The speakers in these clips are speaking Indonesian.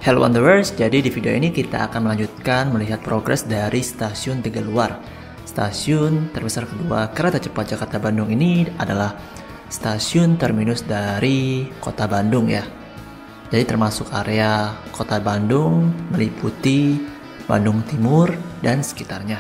Hello Wanderers, jadi di video ini kita akan melanjutkan melihat progres dari stasiun Tegaluar. Stasiun terbesar kedua kereta cepat Jakarta-Bandung ini adalah stasiun terminus dari kota Bandung ya. Jadi termasuk area kota Bandung, meliputi Bandung Timur dan sekitarnya.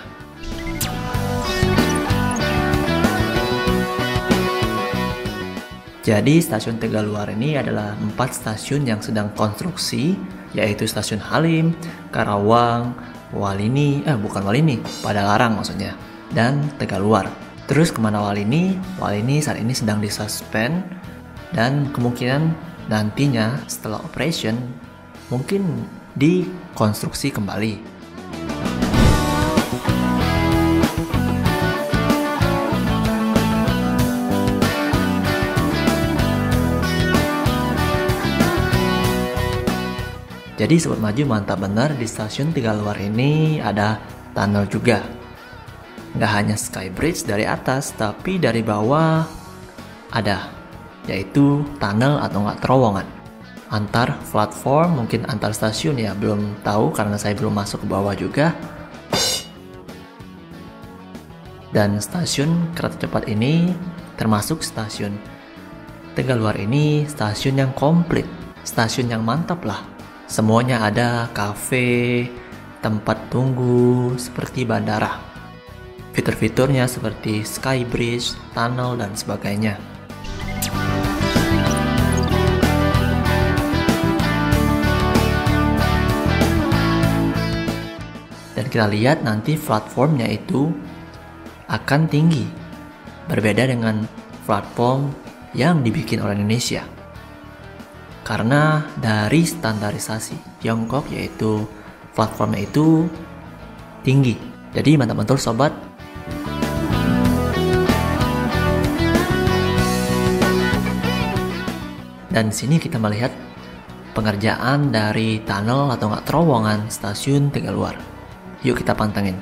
Jadi stasiun Tegaluar ini adalah 4 stasiun yang sedang konstruksi, yaitu Stasiun Halim, Karawang, Walini, Padalarang maksudnya, dan Tegaluar. Terus kemana Walini? Walini saat ini sedang disuspend dan kemungkinan nantinya setelah operation mungkin dikonstruksi kembali. Jadi sobat maju mantap benar, di stasiun Tegaluar ini ada tunnel juga. Nggak hanya skybridge dari atas, tapi dari bawah ada, yaitu tunnel atau nggak terowongan. Antar platform, mungkin antar stasiun ya, belum tahu karena saya belum masuk ke bawah juga. Dan stasiun kereta cepat ini termasuk stasiun Tegaluar ini stasiun yang komplit, stasiun yang mantap lah. Semuanya ada, kafe, tempat tunggu, seperti bandara. Fitur-fiturnya seperti skybridge, tunnel, dan sebagainya. Dan kita lihat nanti platformnya itu akan tinggi. Berbeda dengan platform yang dibikin oleh Indonesia. Karena dari standarisasi Tiongkok, yaitu platformnya itu tinggi. Jadi mantap betul sobat. Dan di sini kita melihat pengerjaan dari tunnel atau nggak terowongan stasiun Tegaluar. Yuk kita pantengin.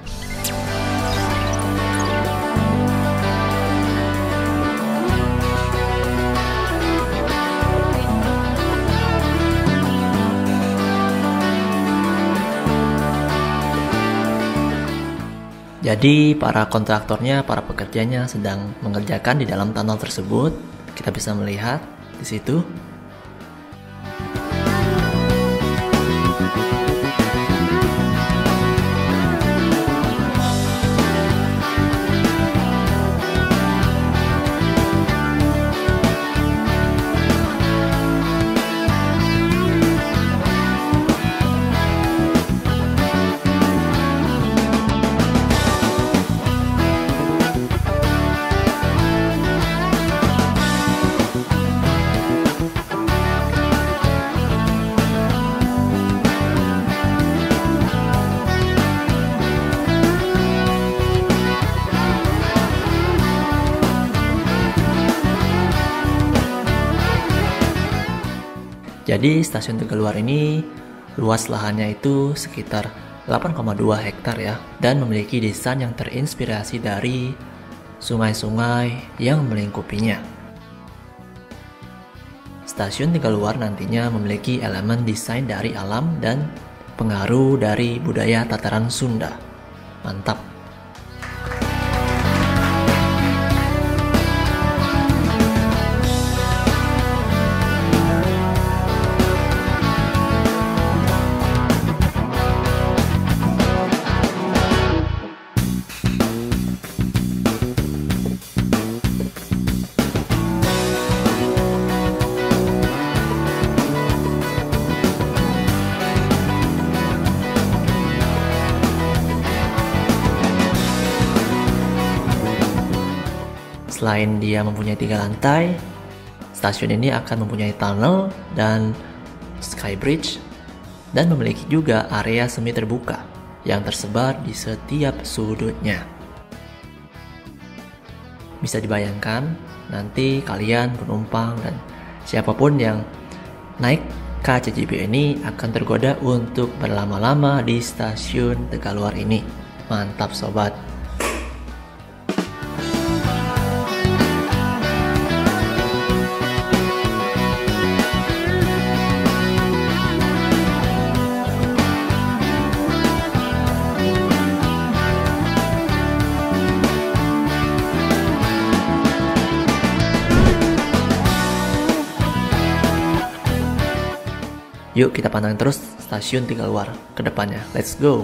Jadi para kontraktornya, para pekerjanya sedang mengerjakan di dalam tunnel tersebut. Kita bisa melihat di situ. Jadi stasiun Tegaluar ini luas lahannya itu sekitar 8,2 hektar ya, dan memiliki desain yang terinspirasi dari sungai-sungai yang melingkupinya. Stasiun Tegaluar nantinya memiliki elemen desain dari alam dan pengaruh dari budaya tataran Sunda. Mantap. Selain dia mempunyai 3 lantai, stasiun ini akan mempunyai tunnel dan skybridge, dan memiliki juga area semi terbuka yang tersebar di setiap sudutnya. Bisa dibayangkan nanti kalian penumpang dan siapapun yang naik KCJB ini akan tergoda untuk berlama-lama di stasiun Tegaluar ini. Mantap sobat. Yuk kita pantangin terus stasiun Tegaluar ke depannya. Let's go!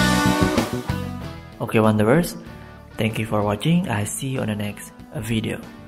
Okay, Wanderers, thank you for watching. I see you on the next video.